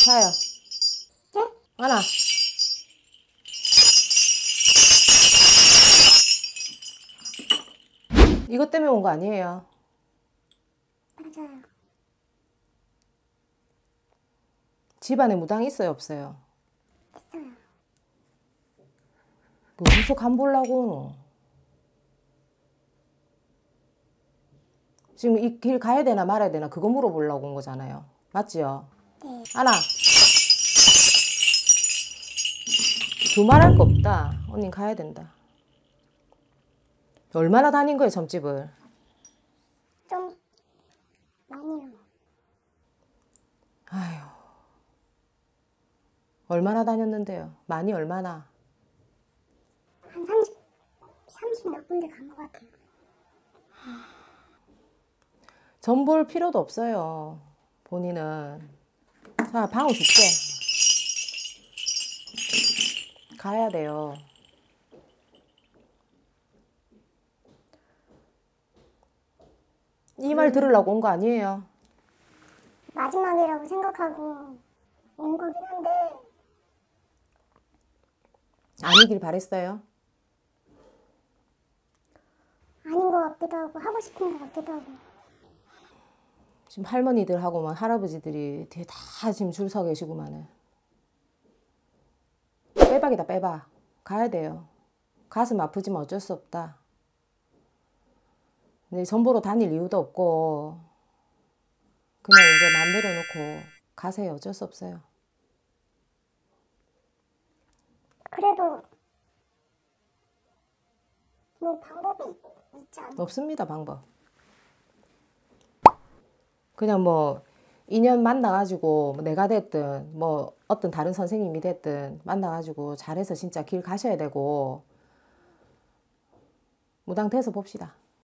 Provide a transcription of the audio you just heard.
가요. 네? 하나. 이것 때문에 온 거 아니에요? 맞아요. 집안에 무당 있어요, 없어요? 있어요. 어디서 간 보려고? 지금 이 길 가야 되나 말아야 되나 그거 물어보려고 온 거잖아요. 맞지요? 네. 하나. 두말할 거 없다. 언니 가야 된다. 얼마나 다닌 거예요, 점집을? 좀 많이요. 아휴. 얼마나 다녔는데요? 많이 얼마나? 한 30 몇 군데 간 것 같아요. 전 볼 필요도 없어요. 본인은. 자, 방울 줄게. 가야 돼요. 이 말 들으려고 온 거 아니에요? 마지막이라고 생각하고 온 거긴 한데 아니길 바랬어요. 아닌 것 같기도 하고 하고 싶은 것 같기도 하고. 지금 할머니들하고 막 할아버지들이 뒤에 다 지금 줄 서 계시구만은. 빼박이다, 빼박. 가야 돼요. 가슴 아프지만 어쩔 수 없다. 근데 전보러 다닐 이유도 없고 그냥 이제 맘 내려놓고 가세요. 어쩔 수 없어요. 그래도 뭐 방법이 있지 않나요? 없습니다, 방법. 그냥 뭐 인연 만나가지고 뭐 내가 됐든 뭐 어떤 다른 선생님이 됐든 만나가지고 잘해서 진짜 길 가셔야 되고 무당 돼서 봅시다.